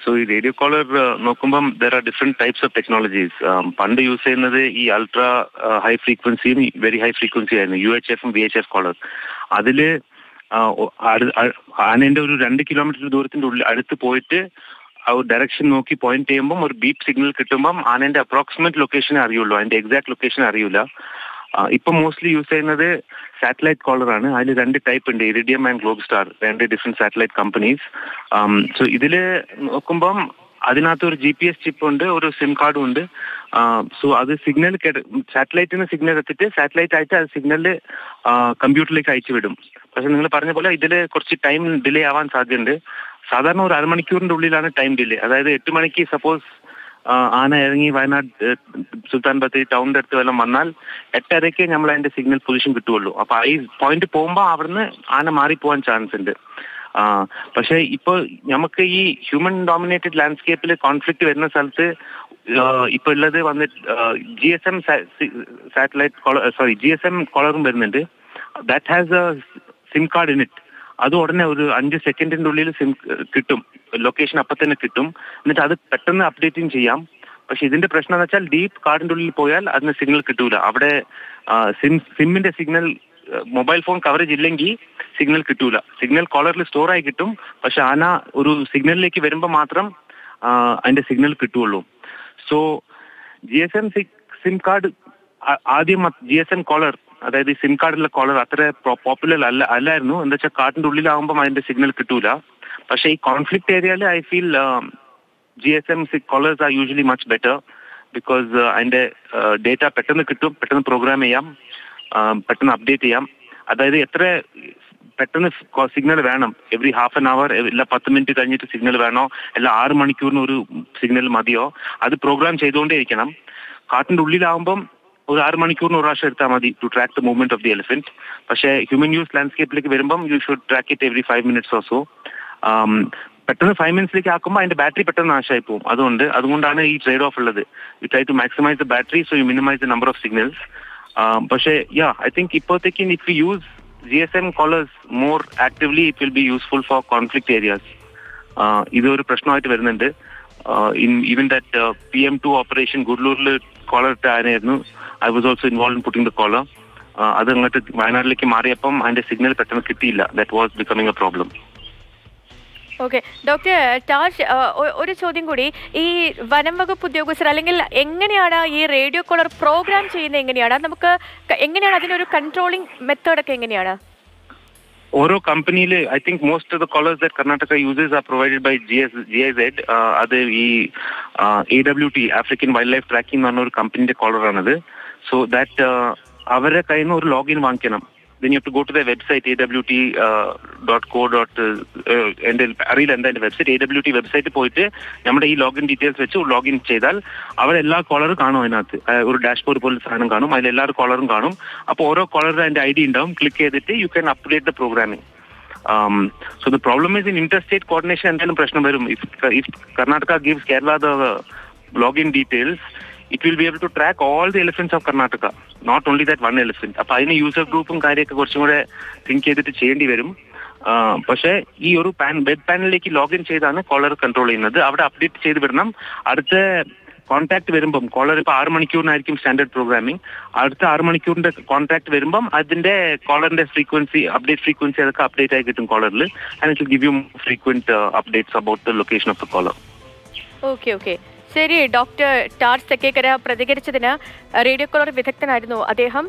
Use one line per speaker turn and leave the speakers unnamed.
So ഈ radio collar നോക്കുമ്പം there are different types of technologies. പണ്ട് യൂസ് ചെയ്യുന്നത് ഈ അൾട്രാ ഹൈ ഫ്രീക്വൻസിയും വെരി ഹൈ ഫ്രീക്വൻസി ആയിരുന്നു, UHF VHF കോളർ. അതില് ആനേന്റെ ഒരു 2 കിലോമീറ്റർ ദൂരത്തിന്റെ ഉള്ളിൽ അടുത്ത് പോയിട്ട് ആ ഒരു ഡയറക്ഷൻ നോക്കി പോയിന്റ് ചെയ്യുമ്പം ഒരു ബീപ്പ് സിഗ്നൽ കിട്ടുമ്പം ആനേന്റെ അപ്രോക്സിമേറ്റ് ലൊക്കേഷനെ അറിയുള്ളൂ, അതിന്റെ എക്സാക്ട് ലൊക്കേഷൻ അറിയില്ല. ഇപ്പൊ മോസ്റ്റ്ലി യൂസ് ചെയ്യുന്നത് സാറ്റലൈറ്റ് കോളറാണ്. അതിൽ 2 ടൈപ്പ് ഉണ്ട്, iridium and Globe Star, 2 different satellite companies. So ഇതില് നോക്കുമ്പം അതിനകത്ത് ഒരു GPS ചിപ്പ് ഉണ്ട്, ഒരു സിം കാർഡും ഉണ്ട്. സോ അത് സിഗ്നൽ സാറ്റലൈറ്റിന് സിഗ്നൽ എത്തിയിട്ട് സാറ്റലൈറ്റ് ആയിട്ട് അത് സിഗ്നല് കമ്പ്യൂട്ടറിലേക്ക് അയച്ചു വിടും. പക്ഷെ നിങ്ങൾ പറഞ്ഞ പോലെ ഇതിൽ കുറച്ച് ടൈം ഡിലേ ആവാൻ സാധ്യതയുണ്ട്. സാധാരണ ഒരു അരമണിക്കൂറിന്റെ ഉള്ളിലാണ് ടൈം ഡിലേ. അതായത് 8 മണിക്ക് സപ്പോസ് ആന ഇറങ്ങി വയനാട് സുൽത്താൻ ബത്തേരി ടൗണിന്റെ അടുത്ത് വല്ലതും വന്നാൽ 8:30 നമ്മൾ അതിന്റെ സിഗ്നൽ പൊസിഷൻ കിട്ടുള്ളൂ. അപ്പൊ ഈ പോയിന്റ് പോകുമ്പോൾ അവിടുന്ന് ആന മാറിപ്പോവാൻ ചാൻസ് ഉണ്ട്. പക്ഷെ ഇപ്പോൾ നമുക്ക് ഈ ഹ്യൂമൻ ഡോമിനേറ്റഡ് ലാൻഡ്സ്കേപ്പിൽ കോൺഫ്ലിക്റ്റ് വരുന്ന സ്ഥലത്ത് ഇപ്പൊ ഉള്ളത് വന്നിട്ട് GSM സാറ്റലൈറ്റ് GSM കോളറും വരുന്നുണ്ട്. That has a SIM card in it. അത് ഉടനെ ഒരു 5 സെക്കൻഡിന്റെ ഉള്ളിൽ സിം കിട്ടും, ലൊക്കേഷൻ അപ്പം തന്നെ കിട്ടും. എന്നിട്ട് അത് പെട്ടെന്ന് അപ്ഡേറ്റിംഗ് ചെയ്യാം. പക്ഷെ ഇതിന്റെ പ്രശ്നം എന്ന് വെച്ചാൽ ഡീപ്പ് കാർഡിന്റെ ഉള്ളിൽ പോയാൽ അതിന് സിഗ്നൽ കിട്ടൂല. അവിടെ സിമ്മിന്റെ സിഗ്നൽ മൊബൈൽ ഫോൺ കവറേജ് ഇല്ലെങ്കിൽ സിഗ്നൽ കിട്ടൂല. സിഗ്നൽ കോളറിൽ സ്റ്റോർ ആയി കിട്ടും, പക്ഷെ ആന ഒരു സിഗ്നലിലേക്ക് വരുമ്പോൾ മാത്രം അതിന്റെ സിഗ്നൽ കിട്ടുള്ളൂ. സോ GSM സിം കാർഡ് ആദ്യം GSM കോളർ, അതായത് ഈ സിം കാർഡിലെ കോളർ അത്ര പോപ്പുലർ അല്ലായിരുന്നു. എന്താ വെച്ചാൽ കാർഡിന്റെ ഉള്ളിലാവുമ്പം അതിന്റെ സിഗ്നൽ കിട്ടൂല. പക്ഷെ ഈ കോൺഫ്ലിക്റ്റ് ഏരിയയിൽ I feel GSM collars are usually much better, because അതിന്റെ ഡേറ്റ പെട്ടെന്ന് കിട്ടും, പെട്ടെന്ന് പ്രോഗ്രാം ചെയ്യാം, പെട്ടെന്ന് അപ്ഡേറ്റ് ചെയ്യാം. അതായത് എത്ര പെട്ടെന്ന് സിഗ്നൽ വേണം, എവറി ഹാഫ് ആൻ അവർ, എല്ലാ 10 മിനിറ്റ് കഴിഞ്ഞിട്ട് സിഗ്നൽ വേണോ, എല്ലാ 6 മണിക്കൂറിന് ഒരു സിഗ്നൽ മതിയോ, അത് പ്രോഗ്രാം ചെയ്തുകൊണ്ടേ ഇരിക്കണം. കാട്ടിന്റെ ഉള്ളിലാവുമ്പം ഒരു 6 മണിക്കൂറിന് ഒരു പ്രാവശ്യം എടുത്താൽ മതി to track the movement of the elephant. പക്ഷേ ഹ്യൂമൻ യൂസ് ലാൻഡ്സ്കേപ്പിലേക്ക് വരുമ്പം you should track it every 5 minutes or so. പെട്ടെന്ന് 5 മിനിറ്റ്സിലേക്ക് ആക്കുമ്പോൾ അതിന്റെ ബാറ്ററി പെട്ടെന്ന് നാശമായി പോകും. അതുകൊണ്ടാണ് ഈ ട്രേഡ് ഓഫ് ഉള്ളത്. You try to maximise the battery, so you minimise the number of signals. പക്ഷേ ഐ തിങ്ക് ഇപ്പോഴത്തേക്ക് if you use GSM collars more actively it will be useful for conflict areas. ഇതൊരു പ്രശ്നമായിട്ട് വരുന്നുണ്ട്. Even that PM2 operation ഗുഡ്ലൂരിൽ collar ഇട്ട ആനയായിരുന്നു. I was also involve in putting the collar. അത് അങ്ങോട്ട് വയനാട്ടിലേക്ക് മാറിയപ്പം അതിന്റെ സിഗ്നൽ പെട്ടെന്ന് കിട്ടിയില്ല. That was becoming a problem.
Okay doctor ടാഷ്, ഒരു ചോദ്യം കൂടി. ഈ വനം വകുപ്പ് ഉദ്യോഗസ്ഥർ അല്ലെങ്കിൽ എങ്ങനെയാണ് ഈ റേഡിയോ കോളർ പ്രോഗ്രാം ചെയ്യുന്നത്? എങ്ങനെയാണ് അതിനൊരു കൺട്രോളിംഗ് മെത്തേഡൊക്കെ എങ്ങനെയാണ്?
ഓരോ കമ്പനിയിൽ I think most of the collars that Karnataka users are provided by GIZ. അത് ഈ AWT African wildlife tracking എന്ന് പറഞ്ഞ ഒരു കമ്പനിന്റെ കോളറാണത്. സോ ദാറ്റ് അവരുടെ കയ്യിൽ നിന്ന് ഒരു ലോഗിൻ വാങ്ങിക്കണം. then you have to go to their website awt.co. എൻ്റെ അറിയില്ല എന്താ എൻ്റെ വെബ്സൈറ്റ്. AWT വെബ്സൈറ്റ് പോയിട്ട് നമ്മുടെ ഈ ലോഗിൻ ഡീറ്റെയിൽസ് വെച്ച് ലോഗിൻ ചെയ്താൽ അവിടെ എല്ലാ കോളറും കാണും. അതിനകത്ത് ഒരു ഡാഷ്ബോർഡ് പോലെ സാധനം കാണും, അതിൽ എല്ലാവരും കോളറും കാണും. അപ്പോൾ ഓരോ കോളറുടെ അതിന്റെ ID ഉണ്ടാവും. ക്ലിക്ക് ചെയ്തിട്ട് you can update the programming. So the problem is in interstate coordination എന്തായാലും പ്രശ്നം വരും. If Karnataka gives Kerala the login details, it will be able to track all the elephants of Karnataka, not only that one elephant. അപ്പോൾ അതിന് user ഗ്രൂപ്പും കാര്യമൊക്കെ കുറച്ചും കൂടെ think ചെയ്തിട്ട് ചെയ്യേണ്ടി വരും. പക്ഷേ ഈ ഒരു വെബ് പാനലിലേക്ക് ലോഗിൻ ചെയ്താണ് കോളർ കൺട്രോൾ ചെയ്യുന്നത്. അവിടെ അപ്ഡേറ്റ് ചെയ്ത് വിടണം. അടുത്ത കോൺടാക്ട് വരുമ്പം കോളർ ഇപ്പോൾ 6 മണിക്കൂറിനായിരിക്കും സ്റ്റാൻഡേർഡ് പ്രോഗ്രാമിംഗ്. അടുത്ത 6 മണിക്കൂറിന്റെ കോൺടാക്ട് വരുമ്പം അതിന്റെ കോളറിന്റെ അപ്ഡേറ്റ് ഫ്രീക്വൻസി അതൊക്കെ അപ്ഡേറ്റ് ആയി കിട്ടും കോളറിൽ. And it will give you frequent updates about the location of the collar.
Okay ശരി. ഡോക്ടർ ടാർസ് തെക്കേക്കര പ്രതികരിച്ചതിന് റേഡിയോ കോളർ വിദഗ്ധനായിരുന്നു അദ്ദേഹം.